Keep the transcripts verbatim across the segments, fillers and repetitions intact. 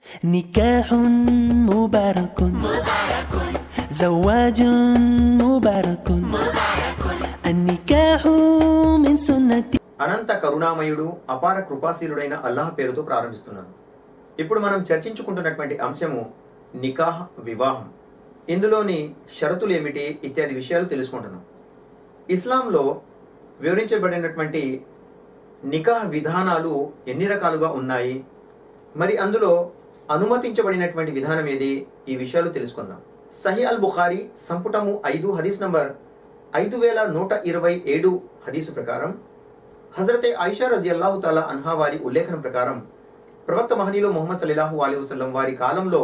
نكاح مبارك مبارك زواج مبارك مبارك النكاح من سنتي. అనంత కరుణామయుడు అపార కృపాశీలుడైన అల్లాహ్ పేరుతో ప్రారంభిస్తున్నాను. ఇప్పుడు మనం చర్చించుకుంటున్నటువంటి అంశము నికాహ్, వివాహం. ఇందులోని షరతులు ఏమిటి ఇత్యాది విషయాలు తెలుసుకుంటున్నాం. ఇస్లాంలో వివరించబడినటువంటి నికాహ్ విధానాలు ఎన్ని రకాలుగా ఉన్నాయి, మరి అందులో అనుమతించబడినటువంటి విధానం ఏది, ఈ విషయాలు తెలుసుకుందాం. సహీ అల్ బుఖారీ సంపుటము ఐదు హదీస్ నంబర్ ఐదు వేల నూట ఇరవై ఏడు హదీసు ప్రకారం హజరతే ఆయిషా రజియల్లాహు తాలా అన్హా వారి ఉల్లేఖనం ప్రకారం ప్రవక్త మహనీయులు ముహమ్మద్ సల్లల్లాహు అలైహి వసల్లం వారి కాలంలో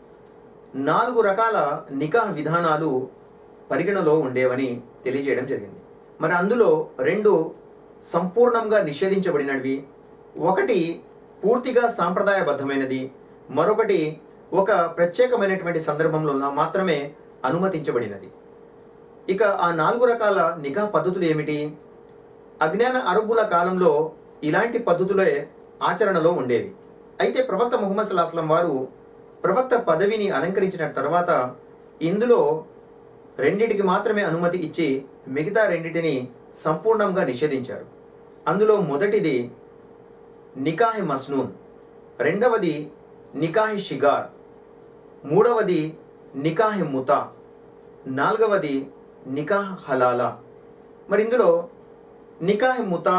నాలుగు రకాల నికాహ్ విధానాలు పరిగణలో ఉండేవని తెలియజేయడం జరిగింది. మరి అందులో రెండు సంపూర్ణంగా నిషేధించబడినవి, ఒకటి పూర్తిగా సాంప్రదాయబద్ధమైనది, మరొకటి ఒక ప్రత్యేకమైనటువంటి సందర్భంలో మాత్రమే అనుమతించబడినది. ఇక ఆ నాలుగు రకాల నికాహ్ పద్ధతులు ఏమిటి? అజ్ఞాన అరబ్బుల కాలంలో ఇలాంటి పద్ధతులే ఆచరణలో ఉండేవి. అయితే ప్రవక్త ముహమ్మద్ సల్లల్లాహు అలైహి వసల్లం వారు ప్రవక్త పదవిని అలంకరించిన తర్వాత ఇందులో రెండింటికి మాత్రమే అనుమతి ఇచ్చి మిగతా రెండింటిని సంపూర్ణంగా నిషేధించారు. అందులో మొదటిది నికాహ్ మస్నూన్, రెండవది నికాహ్ షిగార్, మూడవది నికాహ్ ముతా, నాలుగవది నికాహ్ హలాలా. మరి ఇందులో నికాహ్ ముతా,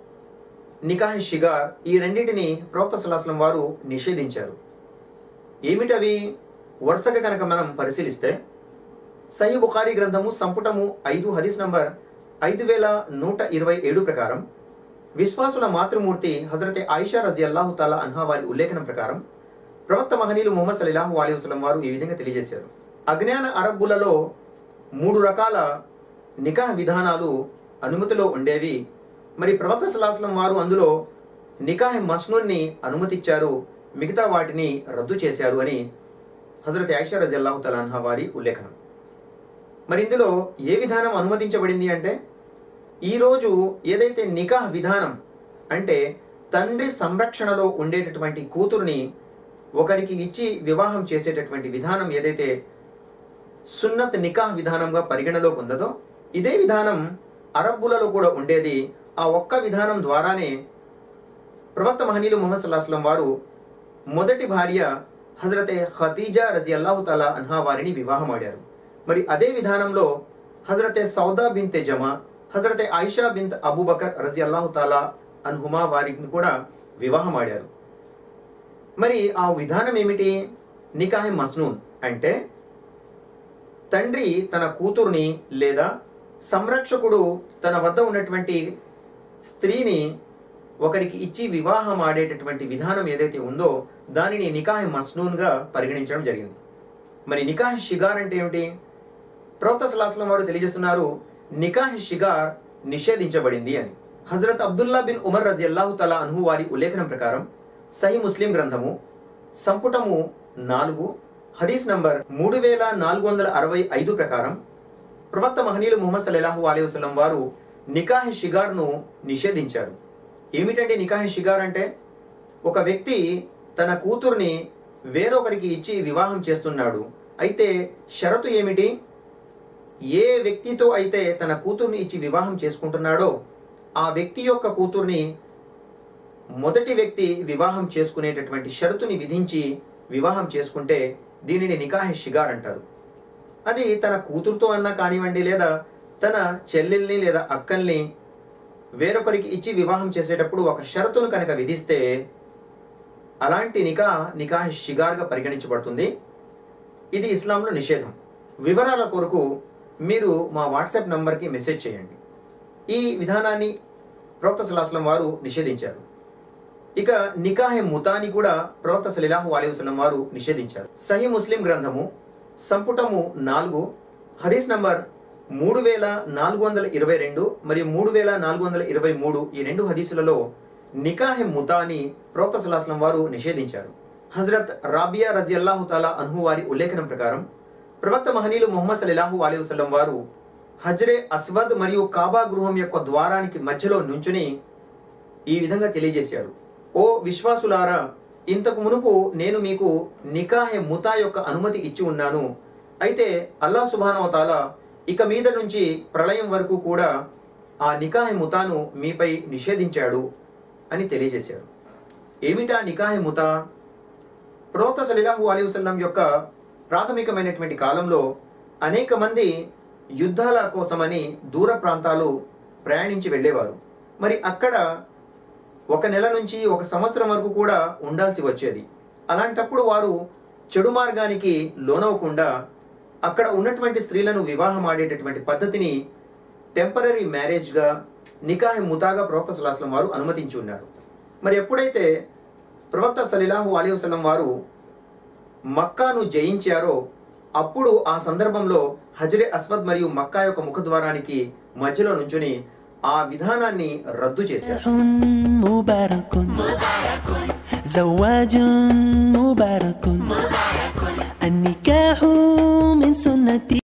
నికాహ్ షిగార్ ఈ రెండింటిని ప్రవక్త సల్లల్లాహు అలైహి వసల్లం వారు నిషేధించారు. ఏమిటవి? వరుసగా కనుక మనం పరిశీలిస్తే సహీ బుఖారీ గ్రంథము సంపుటము ఐదు హదీస్ నంబర్ ఐదు వేల నూట ఇరవై ఏడు ప్రకారం విశ్వాసుల మాతృమూర్తి హజరతే ఆయిషా రజియల్లాహు తాలా అన్హా వారి ఉల్లేఖనం ప్రకారం ప్రవక్త మహనీయులు ముహమ్మద్ సల్లల్లాహు అలైహి వసల్లం వారు ఈ విధంగా తెలియజేశారు. అజ్ఞాన అరబ్బులలో మూడు రకాల నికాహ్ విధానాలు అనుమతిలో ఉండేవి. మరి ప్రవక్త సల్లల్లాహు అలైహి వసల్లం వారు అందులో నికాహ్ మస్నూన్ని అనుమతిచ్చారు, మిగతా వాటిని రద్దు చేశారు అని హజరత్ ఆయిషా రజియల్లాహు తాలా అన్హా వారి ఉల్లేఖనం. మరి ఇందులో ఏ విధానం అనుమతించబడింది అంటే, ఈరోజు ఏదైతే నికాహ్ విధానం అంటే తండ్రి సంరక్షణలో ఉండేటటువంటి కూతురుని ఒకరికి ఇచ్చి వివాహం చేసేటటువంటి విధానం ఏదైతే సున్నత్ నికాహ్ విధానంగా పరిగణలోకి ఉందో, ఇదే విధానం అరబ్బులలో కూడా ఉండేది. ఆ ఒక్క విధానం ద్వారానే ప్రవక్త మహనీయులు ముహమ్మద్ సల్లల్లాహు అలైహి వసల్లం వారు మొదటి భార్య హజరతే ఖదీజా రజియల్లాహు తాలా అన్హా వారిని వివాహం ఆడారు. మరి అదే విధానంలో హజరతే సౌదా బిన్తే జమా, హజరతే ఆయిషా బిన్త్ అబూబకర్ రజియల్లాహు తాలా అన్హుమా వారిని కూడా వివాహం ఆడారు. మరి ఆ విధానం ఏమిటి? నికాహ్ మస్నూన్ అంటే తండ్రి తన కూతుర్ని లేదా సంరక్షకుడు తన వద్ద ఉన్నటువంటి స్త్రీని ఒకరికి ఇచ్చి వివాహం ఆడేటటువంటి విధానం ఏదైతే ఉందో దానిని నికాహ్ మస్నూన్గా పరిగణించడం జరిగింది. మరి నికాహ్ షిగార్ అంటే ఏమిటి? ప్రవక్త సల్లల్లాహు అలైహి వసల్లం వారు తెలియజేస్తున్నారు, నికాహ్ షిగార్ నిషేధించబడింది అని. హజరత్ అబ్దుల్లా బిన్ ఉమర్ రజియల్లాహు తాలా అన్హు వారి ఉల్లేఖనం ప్రకారం సహీ ముస్లిం గ్రంథము సంపుటము నాలుగు హదీస్ నంబర్ మూడు వేల నాలుగు వందల అరవై ఐదు ప్రకారం ప్రవక్త మహనీయులు ముహమ్మద్ సల్లల్లాహు అలైహి వసల్లం వారు నికాహ్ షిగార్ను నిషేధించారు. ఏమిటంటే నికాహ్ షిగార్ అంటే, ఒక వ్యక్తి తన కూతుర్ని వేరొకరికి ఇచ్చి వివాహం చేస్తున్నాడు. అయితే షరతు ఏమిటి? ఏ వ్యక్తితో అయితే తన కూతుర్ని ఇచ్చి వివాహం చేసుకుంటున్నాడో ఆ వ్యక్తి యొక్క కూతుర్ని మొదటి వ్యక్తి వివాహం చేసుకునేటటువంటి షరతుని విధించి వివాహం చేసుకుంటే దీనిని నికాహ్ షిగార్ అంటారు. అది తన కూతురుతో అన్నా కానివ్వండి, లేదా తన చెల్లెల్ని లేదా అక్కల్ని వేరొకరికి ఇచ్చి వివాహం చేసేటప్పుడు ఒక షరతును కనుక విధిస్తే అలాంటి నికా నికాహ్ షిగార్గా పరిగణించబడుతుంది. ఇది ఇస్లాంలో నిషేధం. వివరాల కొరకు మీరు మా వాట్సాప్ నంబర్కి మెసేజ్ చేయండి. ఈ విధానాన్ని ప్రవక్త సల్లల్లాహు అలైహి వసల్లం వారు నిషేధించారు. ఇక నికాహ్ ముతాని కూడా ప్రవక్త సల్లల్లాహు అలైహి వసల్లం వారు నిషేధించారు. సహీ ముస్లిం గ్రంథము సంపుటము నాలుగు హదీస్ నంబర్ మూడు వేల నాలుగు వందల ఇరవై రెండు మరియు మూడు వేల నాలుగు వందల ఇరవై మూడు ఈ రెండు హదీసులలో నికాహ్ ముతాని ప్రవక్త సల్లల్లాహు అలైహి వసల్లం వారు నిషేధించారు. హజరత్ రాబియా రజియల్లాహు తాలా అన్హు వారి ఉల్లేఖనం ప్రకారం ప్రవక్త మహనీయులు ముహమ్మద్ సల్లల్లాహు అలైహి వసల్లం వారు హజ్రే అస్వద్ మరియు కాబా గృహం యొక్క ద్వారానికి మధ్యలో నుంచుని ఈ విధంగా తెలియజేశారు, ఓ విశ్వాసులారా, ఇంతకు మునుపు నేను మీకు నికాహె ముతా యొక్క అనుమతి ఇచ్చి ఉన్నాను. అయితే అల్లాహ్ సుబ్హానహు వ తఆలా ఇక మీద నుంచి ప్రళయం వరకు కూడా ఆ నికాహె ముతాను మీపై నిషేధించాడు అని తెలియజేశాడు. ఏమిటా నికాహె ముతా? ప్రవక్త సల్లల్లాహు అలైహి వసల్లం యొక్క ప్రాథమికమైనటువంటి కాలంలో అనేక మంది యుద్ధాల కోసమని దూర ప్రాంతాలు ప్రయాణించి వెళ్ళేవారు. మరి అక్కడ ఒక నెల నుంచి ఒక సంవత్సరం వరకు కూడా ఉండాల్సి వచ్చేది. అలాంటప్పుడు వారు చెడు మార్గానికి లోనవకుండా అక్కడ ఉన్నటువంటి స్త్రీలను వివాహం ఆడేటటువంటి పద్ధతిని టెంపరరీ మ్యారేజ్గా నికాహ్ ముతాగా ప్రవక్త సల్లల్లాహు అలైహి వసల్లం వారు అనుమతించి ఉన్నారు. మరి ఎప్పుడైతే ప్రవక్త సల్లల్లాహు అలైహి వసల్లం వారు మక్కాను జయించారో అప్పుడు ఆ సందర్భంలో హజరే అస్వద్ మరియు మక్కా యొక్క ముఖద్వారానికి మధ్యలో నుంచుని ఆ విధానాన్ని రద్దు చేశారు. النكاح من سنتي